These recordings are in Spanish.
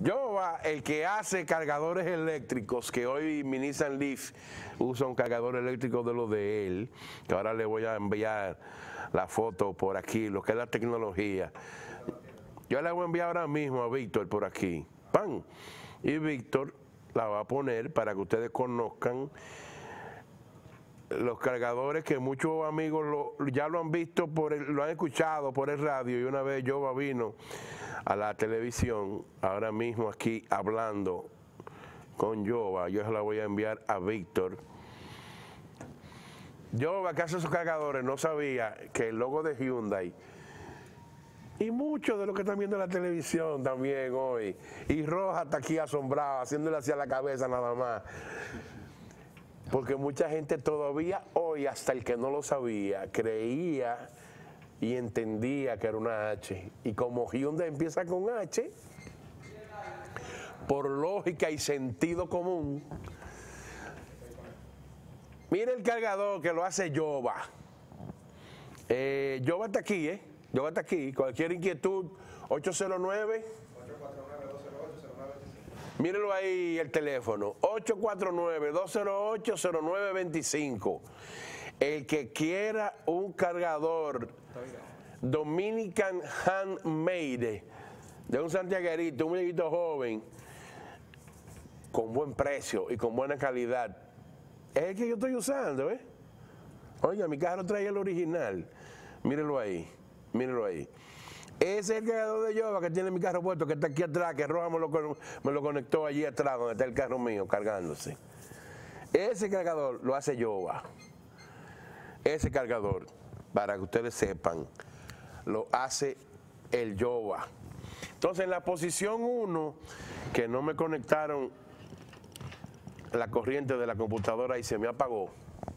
Jova, el que hace cargadores eléctricos, que hoy mi Nissan Leaf usa un cargador eléctrico de lo de él, que ahora le voy a enviar la foto por aquí, lo que es la tecnología. Yo la voy a enviar ahora mismo a Víctor por aquí. ¡Pam! Y Víctor la va a poner para que ustedes conozcan los cargadores que muchos amigos ya lo han visto, lo han escuchado por el radio, y una vez Jova vino a la televisión, ahora mismo aquí hablando con Jova, yo se la voy a enviar a Víctor. Jova, que hace esos cargadores, no sabía que el logo de Hyundai, y muchos de los que están viendo la televisión también hoy, y Roja está aquí asombrado, haciéndole hacia la cabeza nada más, porque mucha gente todavía hoy, hasta el que no lo sabía, creía y entendía que era una H. Y como Hyundai empieza con H, por lógica y sentido común, mire el cargador que lo hace Jova. Jova está aquí, Jova está aquí. Cualquier inquietud, 809. Mírenlo ahí el teléfono, 849-208-0925. El que quiera un cargador Dominican Handmade, de un santiaguerito, un muñequito joven, con buen precio y con buena calidad, es el que yo estoy usando, Oiga, mi carro trae el original. Mírenlo ahí, mírenlo ahí. Ese es el cargador de Jova que tiene mi carro puesto, que está aquí atrás, que Roja me lo conectó allí atrás, donde está el carro mío cargándose. Ese cargador lo hace Jova. Ese cargador, para que ustedes sepan, lo hace el Jova. Entonces, en la posición 1, que no me conectaron la corriente de la computadora y se me apagó.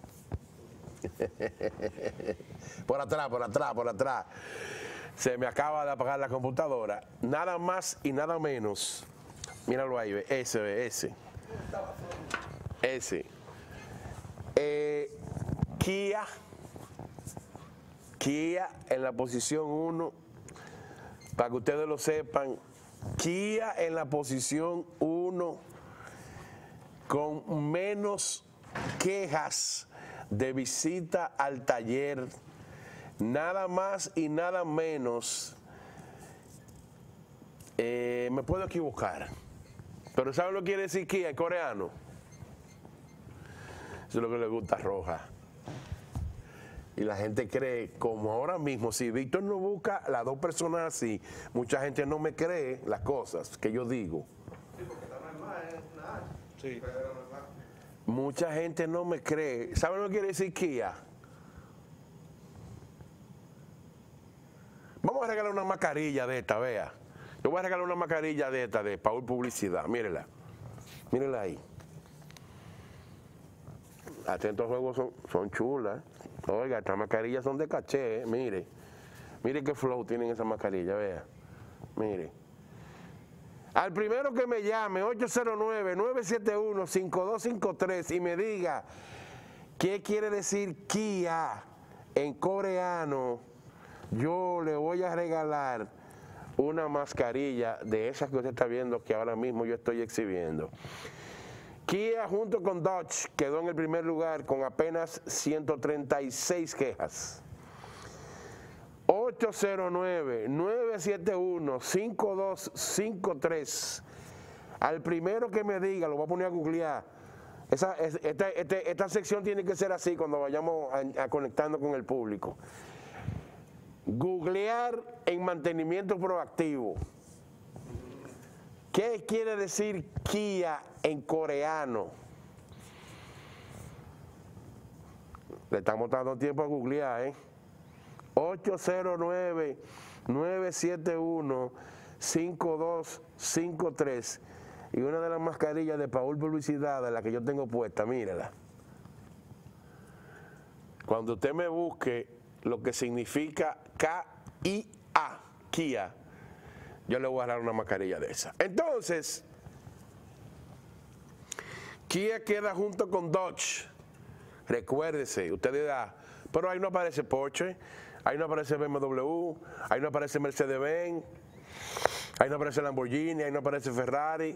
Por atrás, por atrás, por atrás. Se me acaba de apagar la computadora. Nada más y nada menos. Míralo ahí, ese. Kia en la posición 1, para que ustedes lo sepan. Kia en la posición 1, con menos quejas de visita al taller. Nada más y nada menos. Me puedo equivocar, pero ¿saben lo que quiere decir Kia en coreano? Eso es lo que le gusta a Roja. Y la gente cree, como ahora mismo, si Víctor no busca las dos personas así, mucha gente no me cree las cosas que yo digo. Sí, porque está normal, es una H. Sí. Pero normal. Mucha gente no me cree. ¿Saben lo que quiere decir Kia? Vamos a regalar una mascarilla de esta, vea. Yo voy a regalar una mascarilla de esta, de Paul Publicidad. Mírenla. Mírenla ahí. Estos juegos son chulas. Oiga, estas mascarillas son de caché, mire. Mire qué flow tienen esas mascarillas, vea. Mire. Al primero que me llame, 809-971-5253, y me diga qué quiere decir Kia en coreano, yo le voy a regalar una mascarilla de esas que usted está viendo que ahora mismo yo estoy exhibiendo. Kia junto con Dodge quedó en el primer lugar con apenas 136 quejas. 809-971-5253. Al primero que me diga, lo voy a poner a googlear. Esta sección tiene que ser así cuando vayamos a conectando con el público. Googlear en mantenimiento proactivo. ¿Qué quiere decir Kia en coreano? Le estamos dando tiempo a googlear, 809-971-5253. Y una de las mascarillas de Paul Publicidad, de la que yo tengo puesta, mírela. Cuando usted me busque lo que significa K-I-A, Kia, yo le voy a dar una mascarilla de esa. Entonces, Kia queda junto con Dodge. Recuérdese, usted dirá, pero ahí no aparece Porsche, ahí no aparece BMW, ahí no aparece Mercedes-Benz, Ahí no aparece Lamborghini, ahí no aparece Ferrari.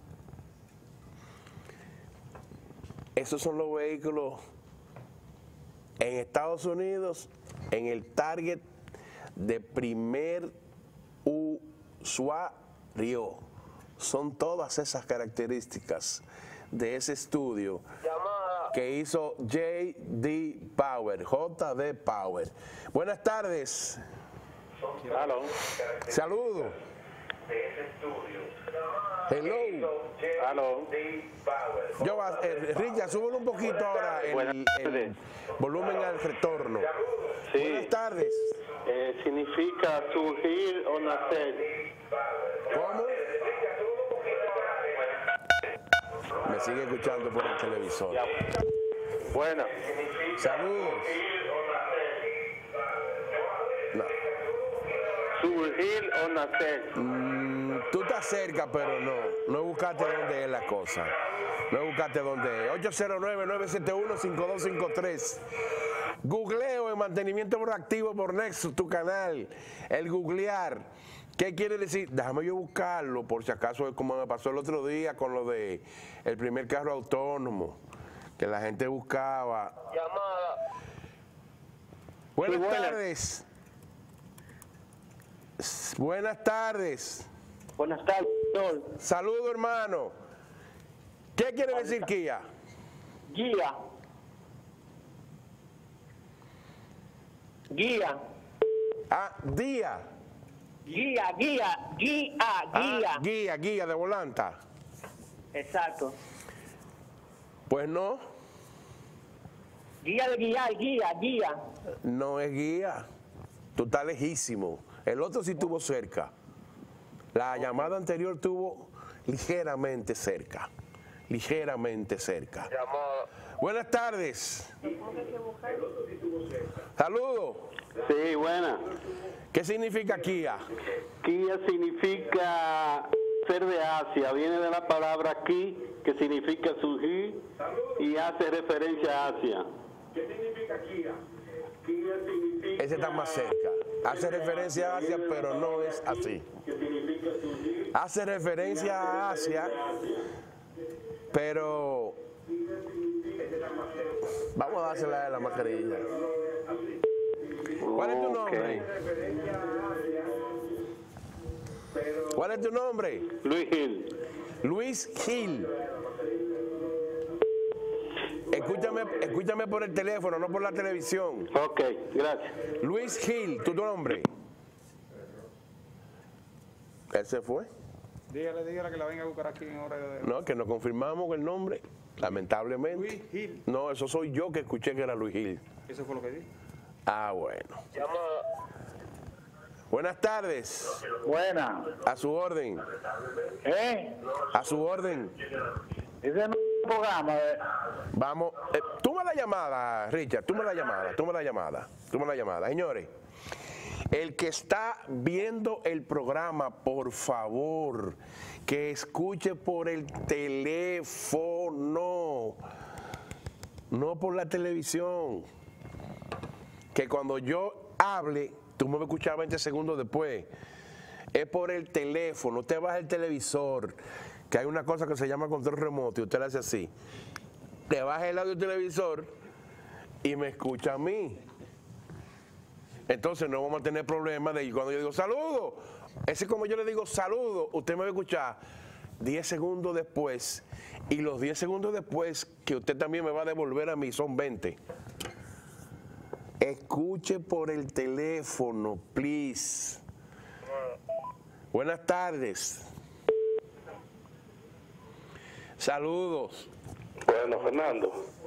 Esos son los vehículos en Estados Unidos, en el target de primer usuario. Son todas esas características de ese estudio que hizo J.D. Power, J.D. Power. Buenas tardes. Aló. Saludos. Hello. Aló. Yo, Richard, súbelo un poquito ahora el volumen al retorno. Sí. Buenas tardes. Significa surgir o nacer. ¿Cómo? Me sigue escuchando por el televisor. Bueno. Saludos. No. Surgir o nacer. Tú estás cerca, pero no buscaste dónde es la cosa. No buscaste dónde es. 809-971-5253. Googleo en mantenimiento proactivo por Nexus, tu canal. El googlear. ¿Qué quiere decir? Déjame yo buscarlo, por si acaso es como me pasó el otro día con lo de el primer carro autónomo, que la gente buscaba. Llamada. Buenas Sí, buenas. tardes. Buenas tardes. Buenas tardes, doctor. Saludo, hermano. ¿Qué quiere decir Kia? Guía. Guía. Ah, día. Guía. Ah, guía de volanta. Exacto. Pues no, Guía de guiar, guía. no es guía. Tú estás lejísimo. El otro sí estuvo cerca. La llamada anterior estuvo ligeramente cerca. Ligeramente cerca. Llamada. Buenas tardes. Saludos. Sí, buena. ¿Qué significa Kia? Kia significa ser de Asia. Viene de la palabra ki, que significa surgir, y hace referencia a Asia. ¿Qué significa Kia? Kia significa... Ese está más cerca. Hace referencia a Asia, pero no es así. Hace referencia a Asia, pero... Vamos a dársela a la mascarilla. ¿Cuál es tu nombre? ¿Cuál es tu nombre? Luis Gil. Luis Gil. Escúchame por el teléfono, no por la televisión. Ok, gracias. Luis Gil, ¿tu nombre? ¿Él se fue? Dígale que la venga a buscar aquí en hora de... No, que no confirmamos el nombre, lamentablemente. Luis Gil. No, eso soy yo que escuché que era Luis Gil. Eso fue lo que dije. Ah, bueno. Buenas tardes. Buena. A su orden. A su orden. Ese es un programa. Vamos. Toma la llamada, Richard. Toma la llamada. Señores, el que está viendo el programa, por favor, que escuche por el teléfono, no por la televisión. Que cuando yo hable, tú me vas a escuchar 20 segundos después. Es por el teléfono. Usted baja el televisor, que hay una cosa que se llama control remoto, y usted le hace así. Le baja el audio del televisor y me escucha a mí. Entonces no vamos a tener problemas de cuando yo digo saludo. Ese como yo le digo saludo, usted me va a escuchar 10 segundos después. Y los 10 segundos después que usted también me va a devolver a mí son 20. Escuche por el teléfono, please. Buenas tardes. Saludos. Bueno, Fernando.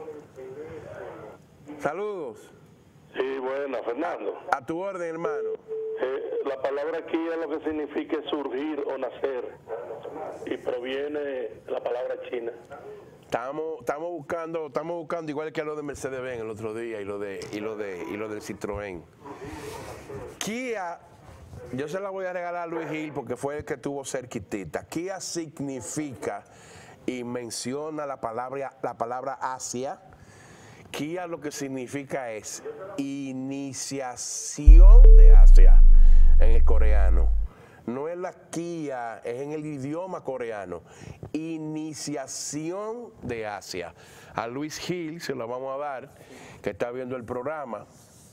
Saludos. Sí, bueno, Fernando. A tu orden, hermano. La palabra aquí es lo que significa surgir o nacer. Y proviene de la palabra china. Estamos buscando igual que lo de Mercedes-Benz el otro día y lo del Citroën. Kia, yo se la voy a regalar a Luis Gil porque fue el que estuvo cerquitita. Kia significa y menciona la palabra Asia. Kia lo que significa es iniciación de Asia en el coreano. no es la Kia, es en el idioma coreano. Iniciación de Asia. A Luis Gil se lo vamos a dar, que está viendo el programa.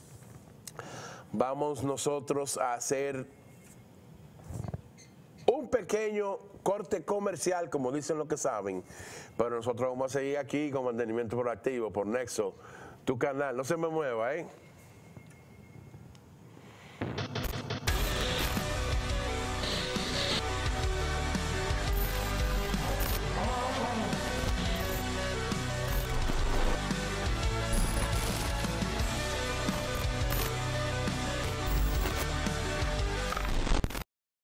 Vamos nosotros a hacer un pequeño corte comercial, como dicen los que saben, pero nosotros vamos a seguir aquí con Mantenimiento Proactivo por Nexo, tu canal. No se me mueva, ¿eh?